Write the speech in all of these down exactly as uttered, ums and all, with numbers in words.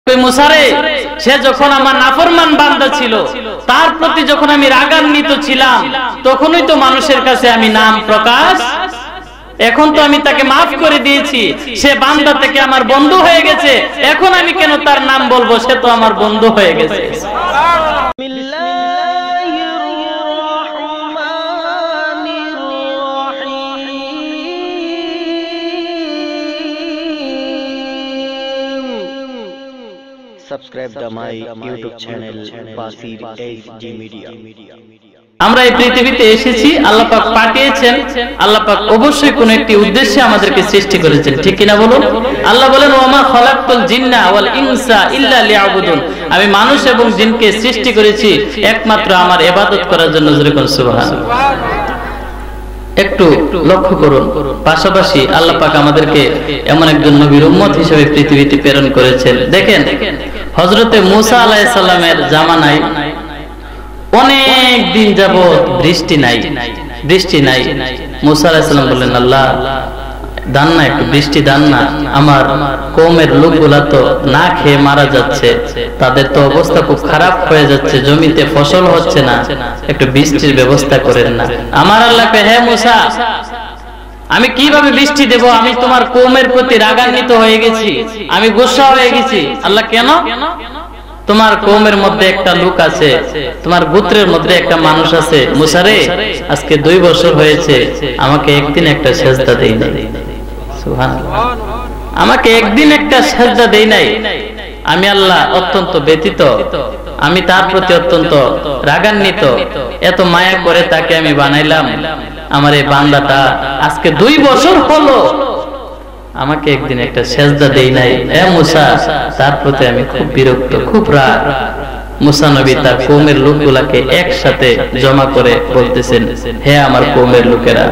মুসারে সে যখন আমার নাফরমান বান্দা ছিল তার প্রতি যখন আমি রাগান্বিত ছিলাম তখনই তো মানুষের কাছে আমি নাম প্রকাশ এখন তো আমি তাকে maaf করে দিয়েছি সে বান্দা থেকে আমার বন্ধু হয়ে গেছে এখন আমি কেন তার নাম বলবো সে তো আমার বন্ধু হয়ে গেছে Subscribe to my YouTube channel Basir H D Media. আমরা এই পৃথিবীতে এসেছি আল্লাহ পাক পাঠিয়েছেন আল্লাহ পাক অবশ্যই কোন একটি উদ্দেশ্যে আমাদেরকে সৃষ্টি করেছেন ঠিক কি না বলুন আল্লাহ বলেন ওয়া খালাকতুল জিন্না ওয়াল ইনসা ইল্লা লিয়াবুদুন আমি মানুষ এবং জিনকে সৃষ্টি করেছি একমাত্র আমার ইবাদত করার জন্য জোরে কোন সুবহানাল্লাহ একটু লক্ষ্য করুন পাশাপাশি আল্লাহ পাক আমাদেরকে এমন একজন নবীর উম্মত হিসেবে পৃথিবীতে প্রেরণ করেছেন দেখেন হযরতে মূসা আলাইহিস সালামের জামানায় অনেক দিন যাবত বৃষ্টি নাই বৃষ্টি নাই মূসা আলাইহিস সালাম বললেন আল্লাহ দান না একটু বৃষ্টি দান না আমার কওমের লোকগুলা তো না খেয়ে মারা যাচ্ছে তাদের তো অবস্থা খুব খারাপ হয়ে যাচ্ছে জমিতে ফসল হচ্ছে না একটু বৃষ্টির ব্যবস্থা করেন না আমার আল্লাহ কে হে মূসা আমি কিভাবে বৃষ্টি দেব আমি তোমার কওমের প্রতি রাগান্বিত হয়ে গেছি আমি গোসা হয়ে গেছি আল্লাহ কেন তোমার কওমের মধ্যে একটা লোক আছে তোমার গোত্রের মধ্যে একটা মানুষ আছে মূসা রে আজকে দুই বছর হয়েছে আমাকে একদিন একটা সিজদা দেই নাই সুবহানাল্লাহ আমাকে একদিন একটা সিজদা দেই নাই আমি আল্লাহ অত্যন্ত ব্যথিত আমি তার প্রতি অত্যন্ত রাগান্বিত এত মায়া করে তাকে আমি বানাইলাম আমার এই বান্দাটা আজকে দুই বছর হলো আমাকে একদিন একটা সিজদা দেই নাই এ মূসা তার প্রতি আমি খুব বিরক্ত খুব রাগ মূসা নবী তার কওমের লোকগুলোকে একসাথে জমা করে বলতেছেন হে আমার কওমের লোকেরা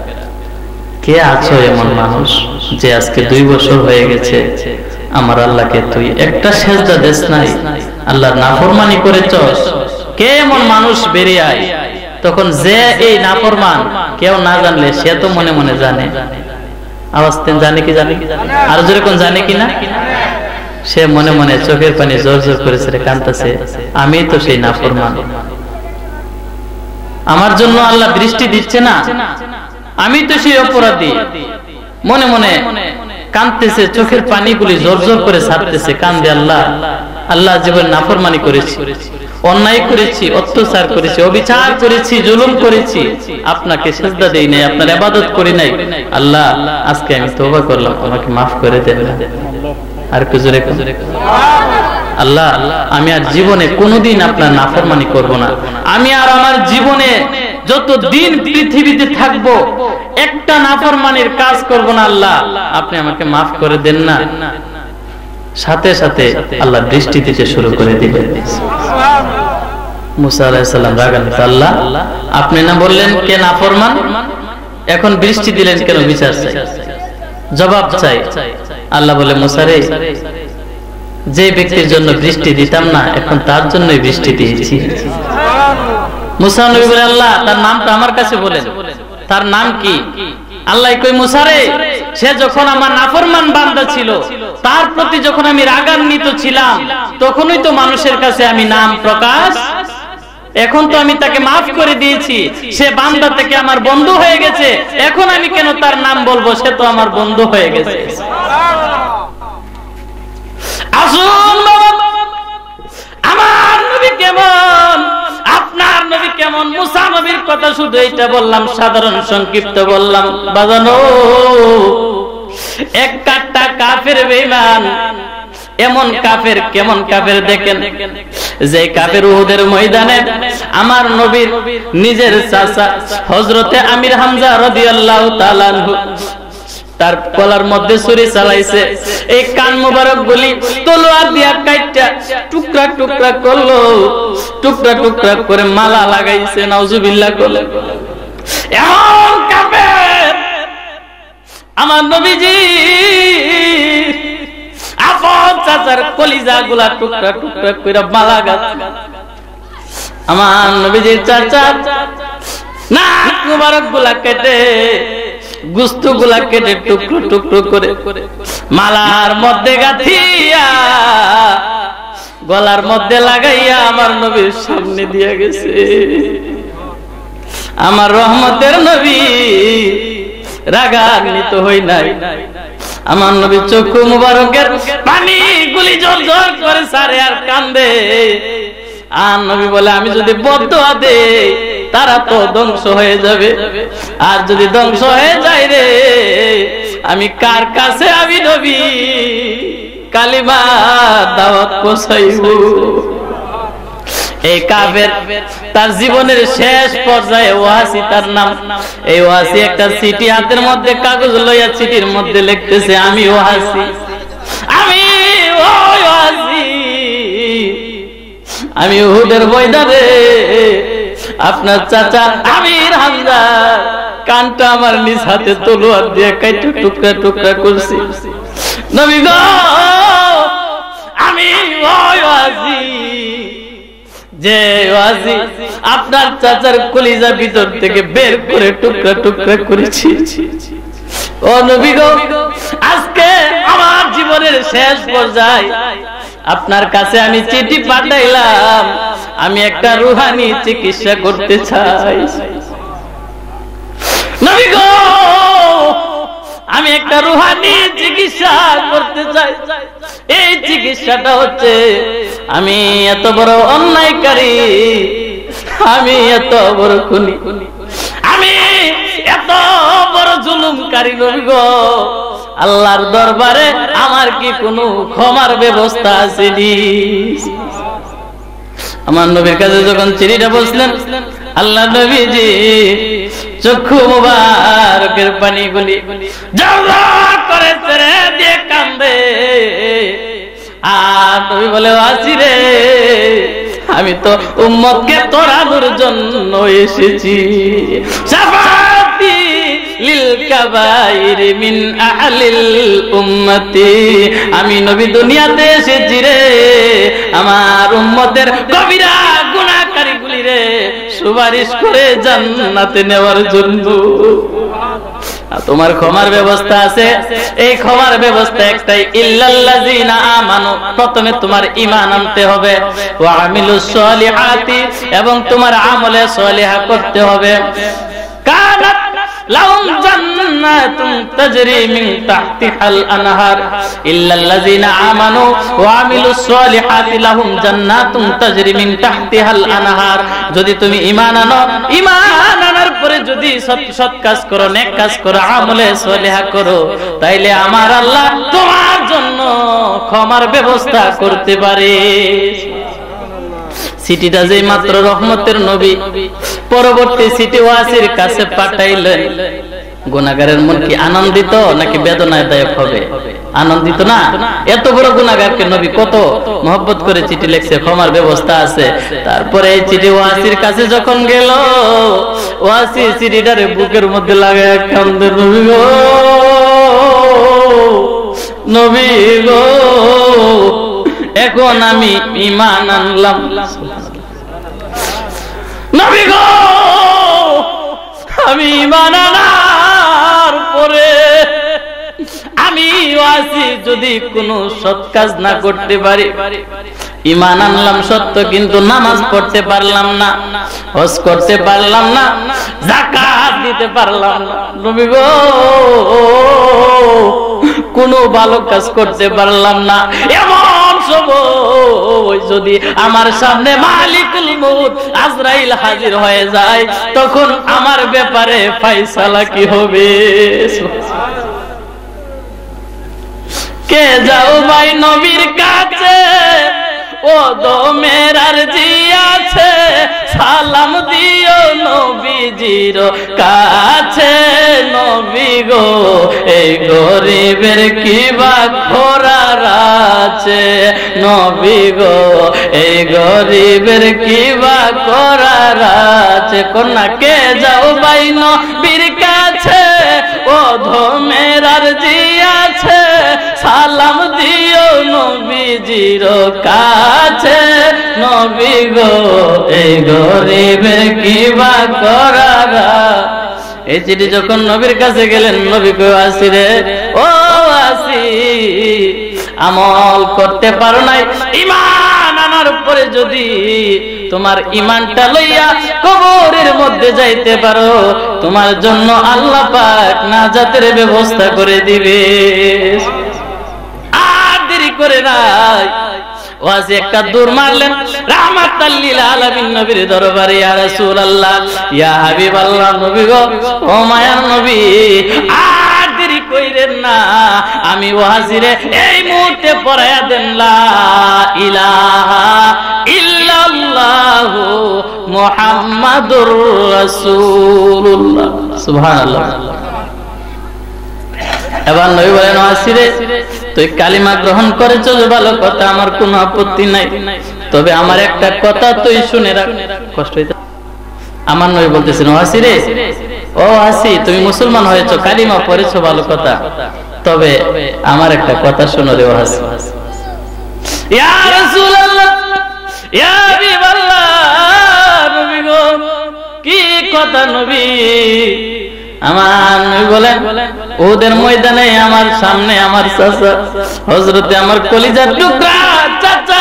কে আছো এমন মানুষ যে আজকে দুই বছর হয়ে গেছে আমার আল্লাহকে তুই একটা সিজদা দেস নাই আল্লাহর নাফরমানি করেছস কে এমন মানুষ বেরিয়ে আয় তখন যে এই নাফরমান কেউ না জানলে সে তো মনে মনে জানে আওয়াজ তেন জানে কি জানে আর জোরে কোন জানে কি না সে মনে মনে চোখের পানি জোর জোর করে ছেড়ে কাঁদতেছে আমি তো সেই নাফরমান আমার জন্য আল্লাহ বৃষ্টি দিচ্ছে না আমি তো সেই অপরাধী মনে মনে কাঁদতেছে চোখের পানিগুলি জোর জোর করে ছাড়তেছে কান্দে আল্লাহ আল্লাহ জীবন নাফরমানি করেছি অন্যায় করেছি অত্যাচার করেছি অবিচার করেছি জুলুম করেছি আপনাকে সিজদা দেই নাই আপনার ইবাদত করি নাই আল্লাহ আজকে আমি তওবা করলাম আমাকে maaf করে দেন আর কি জোরে আল্লাহ আমি আর জীবনে কোনোদিন আপনার নাফরমানি করব না আমি আর আমার জীবনে যত দিন পৃথিবীতে থাকব একটা নাফরমানির কাজ করব না আল্লাহ আপনি আমাকে maaf করে দেন না সাথে সাথে আল্লাহ বৃষ্টি দিতে শুরু করে দিলেন মূসা আলাইহিস সালাম রাগান্বিত আল্লাহ আপনি না বললেন কে নাফরমান এখন বৃষ্টি দিলেন কেন বিচার চাই জবাব চাই আল্লাহ বলে মূসা রে যে ব্যক্তির জন্য বৃষ্টি দিতাম না এখন তার জন্যই বৃষ্টি দিয়েছি মূসা নবী বলে আল্লাহ তার নামটা আমার কাছে বলেন তার নাম কি আল্লাহ কই মূসা রে সে যখন আমার নাফরমান বান্দা ছিল তার প্রতি যখন আমি রাগান্বিত ছিলাম তখনই তো মানুষের কাছে আমি নাম প্রকাশ এখন তো আমি তাকে maaf করে দিয়েছি সে বান্দা থেকে আমার বন্ধু হয়ে গেছে এখন আমি কেন তার নাম বলবো সে তো আমার বন্ধু হয়ে গেছে আসুন বাবা আমার নবী কেমন আপনার নবী কেমন মূসা নবীর কথা শুধু এইটা বললাম সাধারণ সংক্ষিপ্ত বললাম বাজানো এক কাট্টা কাফের বেঈমান এমন কাফের কেমন কাফের দেখেন যে কাফের উহুদের ময়দানে আমার নবীর নিজের চাচা হযরতে আমির হামজা রাদিয়াল্লাহু তাআলা আনহু তার গলার মধ্যে ছুরি চালাইছে এই কান মোবারক গুলি তলোয়ার দিয়া কাইটা টুকরা টুকরা করলো টুকরা টুকরা করে মালা লাগাইছে নাউজুবিল্লাহ করলে এমন কাফের আমার নবীজি আপন চাচার কলিজাগুলা টুকরা টুকরা করে মালা গাছ আমার নবীজির চাচা নাক মোবারক গুলা কেটে গুস্তগুলা কেটে টুকরো টুকরো করে মালার মধ্যে গাঁথিয়া গলার মধ্যে লাগাইয়া আমার নবীর সামনে দিয়ে গেছে। আমার রহমতের নবী রাগান্বিত হই নাই। আমার নবী চক্ষু মুবারকের পানি গুলি জল জল করে সারে আর কান্দে। আর নবী বলে, আমি যদি বদদুয়া দেই তারা তো ধ্বংস হয়ে যাবে, আর যদি ধ্বংস হয়ে যায় রে আমি কার কাছে আমি নবী কালিমা দাওয়াত পৌঁছাইব। এই কাফের তার জীবনের শেষ পর্যায়ে ওয়াসি তার নাম, এই ওয়াসি একটা চিঠি হাতের মধ্যে কাগজ লইয়া চিঠির মধ্যে লিখতেছে, আমি ওয়াসি, আমি ওই ওয়াসি, আমি উহুদের ময়দানে আপনার চাচা আমির হামজা কানটা আমার নিজ হাতে তলোয়ার দিয়ে কাইটা টুকরা টুকরা করছি। নবী গো, আমি ওই ওয়াসি যে ওয়াসি আপনার চাচার কলিজা ভিতর থেকে বের করে টুকরা টুকরা করেছি। ও নবী গো, আজকে আমার জীবনের শেষ পর্যায়ে আপনার কাছে আমি চিঠি পাঠাইলাম, আমি একটা রুহানি চিকিৎসা করতে চাই। নবী গো, আমি একটা রুহানি চিকিৎসা করতে চাই। এই চিকিৎসাটা হচ্ছে, আমি এত বড় অন্যায়কারী, আমি এত বড় খুনি, আমি এত বড় জুলুমকারী। নবী গো, আল্লাহর দরবারে আমার কি কোনো ক্ষমার ব্যবস্থা আছে? আমার নবীর কাছে যখন চিঠিটা বসলেন, আল্লাহ নবীজি চক্ষু মুবারকের পানিগুলি জলজল করে ছেড়ে দিয়ে কান্দে। আর নবী বলে, ওয়াসি রে, আমি তো উম্মতকে তোরানোর জন্য এসেছি। শাফাতি লিল কাবাইর মিন আহলিল উম্মতি, আমি নবী দুনিয়াতে এসেছি রে আমার উম্মতের কবিরা গুনাহকারীগুলি রে সুপারিশ করে জান্নাতে নেওয়ার জন্য। তোমার ক্ষমার ব্যবস্থা আছে, এই ক্ষমার ব্যবস্থা একটাই, ইল্লাল্লাযিনা আমানু, প্রথমে তোমার ঈমান আনতে হবে, ওয়া আমিলুস সলিহাতি, এবং তোমার আমলে সলিহা করতে হবে। কানাত লাহুম জান্নাতুন তাজরি মিন তাহতিহাল আনহার, ইল্লাল্লাযিনা আমানু ওয়া আমিলুস সলিহাতি লাহুম জান্নাতুন তাজরি মিন তাহতিহাল আনহার। যদি তুমি ঈমান আনো, ঈমান আনার পরে যদি সৎ সৎ কাজ করো, নেক কাজ করো, আমলে সলিহা করো, তাইলে আমার আল্লাহ তোমার জন্য ক্ষমার ব্যবস্থা করতে পারে। চিঠিটা যে মাত্র রহমতের নবী পরবর্তী চিঠি ওয়াসির কাছে পাঠাইলেন, গুনাহগারের মন কি আনন্দিত নাকি বেদনাদায়ক হবে? আনন্দিত না? এত বড় গুনাহগারকে নবী কত মহব্বত করে চিঠি লিখছে, ক্ষমার ব্যবস্থা আছে। তারপরে এই চিঠি ওয়াসির কাছে যখন গেল, ওয়াসি চিঠিটারে বুকের মধ্যে লাগায় কান্দে, নবী গো, নবী গো, এখন আমি ঈমান আনলাম। নবী গো, আমি ঈমান আনার পরে আমি ওয়াসি যদি কোনো সৎ কাজ না করতে পারি, ঈমান আনলাম সত্য কিন্তু নামাজ পড়তে পারলাম না, হজ করতে পারলাম না, যাকাত দিতে পারলাম না, নবী গো কোনো ভালো কাজ করতে পারলাম না, এমন সময় যদি আমার সামনে মালিকুল মউত আজরাইল হাজির হয়ে যায়, তখন আমার ব্যাপারে ফয়সালা কি হবে? কে যাও ভাই নবীর কাছে, ও দমের আরজি আছে, সালাম দিও নবীজির কাছে। নবী গো, এই গরিবের কি বা খোরার আছে, নবী গো, এই গরিবের কি বা করার আছে। কন্যা কে যাও ভাই নবীর কাছে, ও ধমের আরজি আছে, সালাম দিও নবীজির কাছে। নবী গো, এই গরিবের কি বা করার এই চিঠি যখন নবীর কাছে গেলেন, নবী কই আসি রে, ও আসি আমল করতে পারো নাই, ঈমান আনার পরে যদি তোমার ঈমানটা লইয়া কবরের মধ্যে যাইতে পারো, তোমার জন্য আল্লাহ পাক নাজাতের ব্যবস্থা করে দিবে। আর দেরি করে নাই, ওয়াজি একটা দূর মারলেন রাহমাতাল লিল আলামিন নবীর দরবারে। ইয়া রাসূলুল্লাহ, ইয়া হাবিবাল্লাহ, নবী গো, ও মায়ার নবী, আর দেরি কইরেন না, আমি ওয়াজিরে এই মুহূর্তে পড়ায়া দেন লা ইলাহা ইল্লাল্লাহু মুহাম্মাদুর রাসূলুল্লাহ। সুবহানাল্লাহ। এবার নবী বলেন, আসিরে তুই কালিমা গ্রহণ করেছো যে ভালো কথা, আমার কোনো আপত্তি নাই, তবে আমার একটা কথা তুই শুনে রাখ। কষ্ট হইতে আমার নবী বলতেছেন, আসিরে, ও আসি, তুমি মুসলমান হয়েছো, কালিমা পড়েছো, ভালো কথা, তবে আমার একটা কথা শোনো রে আসি। ইয়া রাসূলুল্লাহ, ইয়া হাবিবাল্লাহ, নবী গো, কি কথা নবী? আমার নবী বলেন, ওদের ময়দানে আমার সামনে আমার চাচা হযরতে আমার কলিজার টুকরা চাচা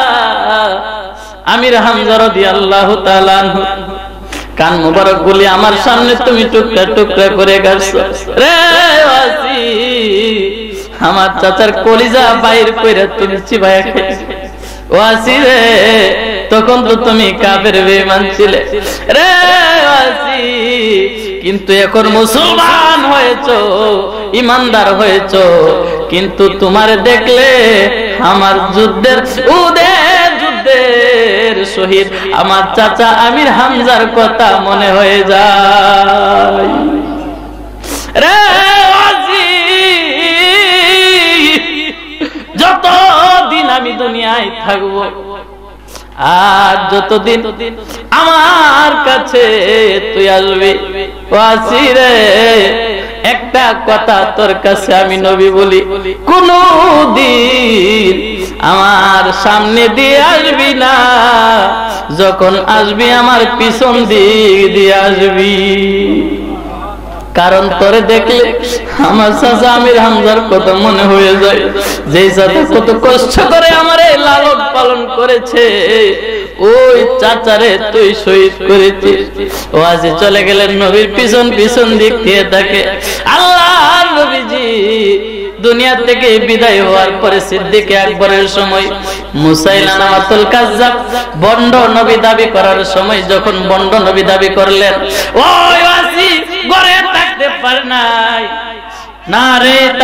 আমির হামজা রাদিয়াল্লাহু তাআলা আনহু কান মোবারক গুলি আমার সামনে তুমি টুকরা টুকরা করে গাছছো রে ওয়াসি, আমার চাচার কলিজা বাইর কইরা তুমি চিবায়া খাইছো ওয়াসি রে, তখন তো তুমি কাফের বেঈমান ছিলে রে ওয়াসি, কিন্তু এখন মুসলমান হয়েছো, ইমানদার হয়েছো, কিন্তু তোমার দেখলে আমার যুদ্ধের উদের যুদ্ধের শহীদ আমার চাচা আমির হামজার কথা মনে হয়ে যায় রে ওয়াসি। যতদিন আমি দুনিয়ায় থাকবো আর যতদিন আমার কাছে তুই আসবি ওয়াসি রে, একটা কথা তোর কাছে আমি নবী বলি, কোনদিন আমার সামনে দিয়ে আসবি না, যখন আসবি আমার পিছন দিক দিয়ে আসবি, কারণ তোরে দেখলে আমার চাচা আমির হামজার কথা মনে হয়ে যায়, যেই চাচা কত কষ্ট করে আমার এই লালন পালন করেছে, ওই চাচারে তুই শহীদ করেছিস। ওয়াজি চলে গেলেন, নবীর পিছন পিছন দিক দিয়ে থাকে। আল্লাহর নবীজি দুনিয়া থেকে বিদায় হওয়ার পরে সিদ্দিক আকবরের সময় মুসাইলামাতুল কাজ্জাব বন্ড নবী দাবি করার সময় যখন বন্ড নবী দাবি করলেন, ওই ওয়াসি ঘরে থাকতে পারে নাই না রে।